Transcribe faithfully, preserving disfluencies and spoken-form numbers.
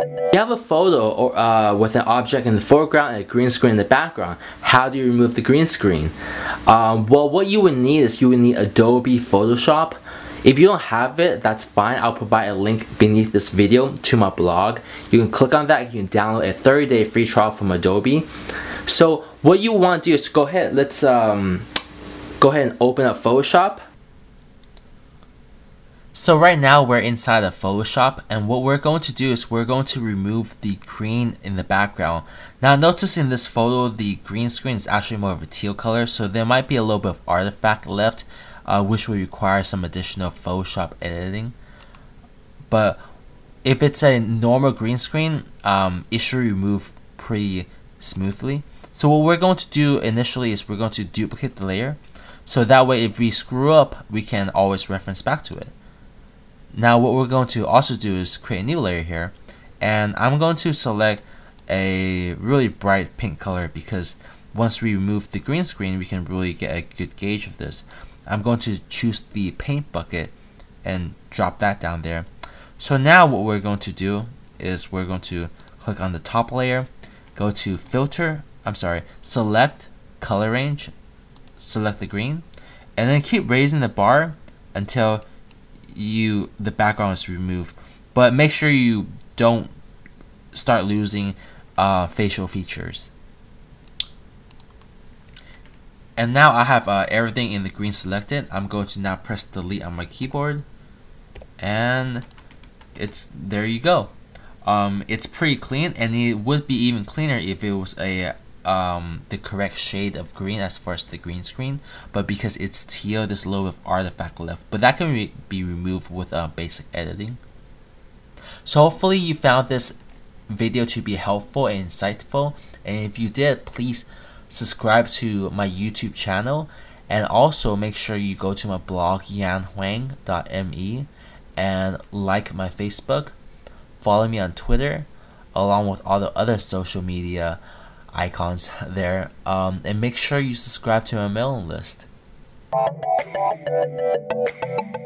You have a photo or, uh, with an object in the foreground and a green screen in the background. How do you remove the green screen? Um, well, what you would need is you would need Adobe Photoshop. If you don't have it, that's fine. I'll provide a link beneath this video to my blog. You can click on that. You can download a thirty day free trial from Adobe. So what you want to do is go ahead. Let's um, go ahead and open up Photoshop. So right now we're inside of Photoshop, and what we're going to do is we're going to remove the green in the background. Now notice in this photo the green screen is actually more of a teal color, so there might be a little bit of artifact left, uh, which will require some additional Photoshop editing. But if it's a normal green screen, um, it should remove pretty smoothly. So what we're going to do initially is we're going to duplicate the layer, so that way if we screw up we can always reference back to it. Now what we're going to also do is create a new layer here, and I'm going to select a really bright pink color because once we remove the green screen we can really get a good gauge of this. I'm going to choose the paint bucket and drop that down there. So now what we're going to do is we're going to click on the top layer, go to filter, I'm sorry, select color range, select the green, and then keep raising the bar until you the background is removed, but make sure you don't start losing uh, facial features. And now I have uh, everything in the green selected. I'm going to now press delete on my keyboard, and it's there you go. Um, it's pretty clean, and it would be even cleaner if it was a um, the correct shade of green as far as the green screen, but because it's teal, there's a little bit of artifact left, but that can re be removed with uh, basic editing. So hopefully you found this video to be helpful and insightful, and if you did, please subscribe to my YouTube channel, and also make sure you go to my blog yan huang dot me and like my Facebook, follow me on Twitter, along with all the other social media icons there, um, and make sure you subscribe to my mailing list.